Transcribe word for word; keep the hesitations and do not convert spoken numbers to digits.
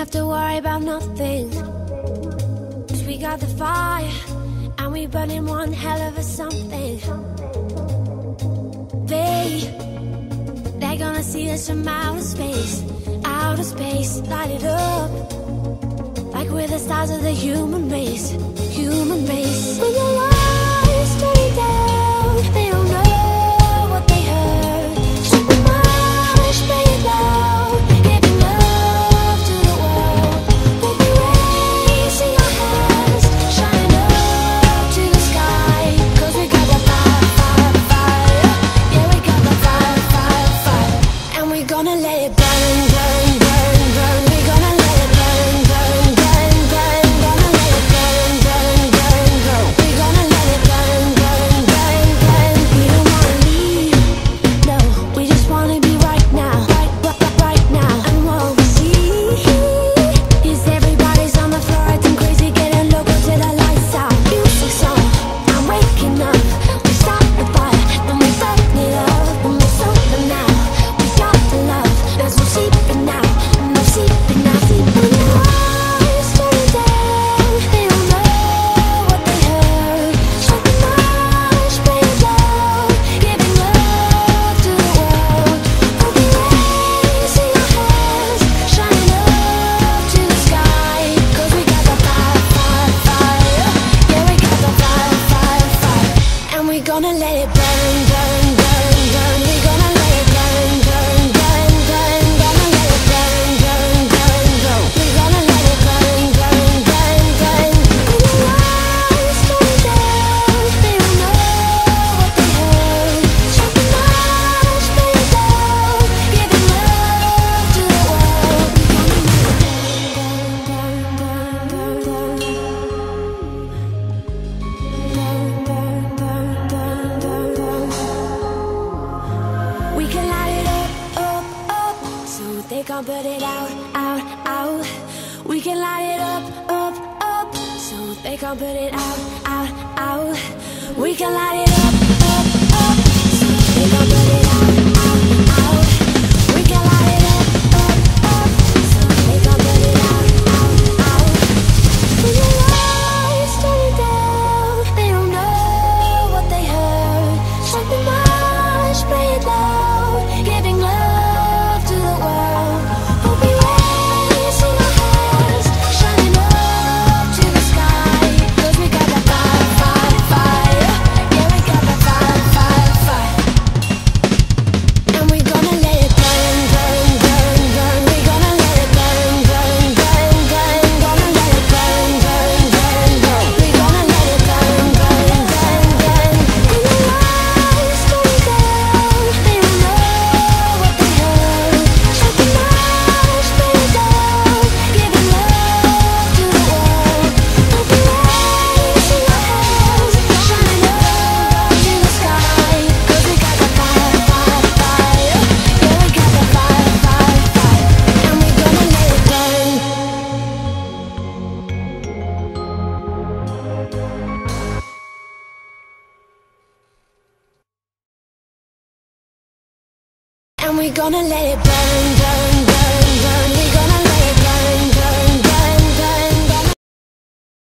have to worry about nothing, 'cause we got the fire, and we burning one hell of a something. They, they're gonna see us from outer space, outer space, light it up, like we're the stars of the human race, human race. When the lights turn down, they don't know what they heard. Shut the marsh, play it loud, giving love to the world. We'll be raising our hands, shining up to the sky, 'cause we got the fire, fire, fire. Yeah, we got the fire, fire, fire. And we're gonna let it burn, burn, burn, burn. We're gonna let it burn, burn, burn, burn. Gonna let it burn, burn, burn, burn. We're gonna let it burn, burn, burn, burn. We don't wanna leave, no, we just wanna be right now, right, right, right now. And what we see is everybody's on the floor acting crazy, getting local till the lights out. Music's on, I'm waking up. We start the fire, then we burn it up. When we're sober now, we got the love. There's no sleeping now, no sleeping now. When the lights turn down, they don't know what they heard. Shut the marsh, play it loud, giving love to the world. We'll be raising our hands, shining up to the sky, 'cause we got the fire, fire, fire. Yeah, we got the fire, fire, fire. And we're gonna let it burn, burn, burn, burn. We're gonna let it burn, burn, burn, burn. Gonna let it burn, burn, burn, burn. We're gonna let it burn, burn, burn, burn. When the lights turn down, they don't know what they heard. Shut the marsh, play it loud, giving love to the world. We're gonna let it burn, burn, burn, burn, burn, burn, burn, burn, burn, burn. We can light it up, up, up, so they can't put it out, out, out. We can light it up, up, up, so they can't put it out, out, out. We can light it up, up, up, so they can't put it out, out, out. We can light it up, up, up, so they can't put it out, out, out. When the lights turn down, they don't know what they heard. Shut the marsh, play it loud, giving love to the world. We'll be raising our hands, shining up to the sky, 'cause we got the fire, fire, fire. Yeah, we got the fire, fire, fire. And we're gonna let it burn, burn, burn, burn. We're gonna let it burn, burn, burn, burn. Gonna let it burn, burn, burn, burn. We're gonna let it burn, burn, burn, burn. When the lights turn down, they don't know what they heard. Shut the marsh, play it loud, giving love to the world. We'll be raising our hands, shining up to the sky, 'cause we got the fire, fire, fire. Yeah, we got the fire, fire, fire. And we're gonna let it burn. And we're gonna let it burn.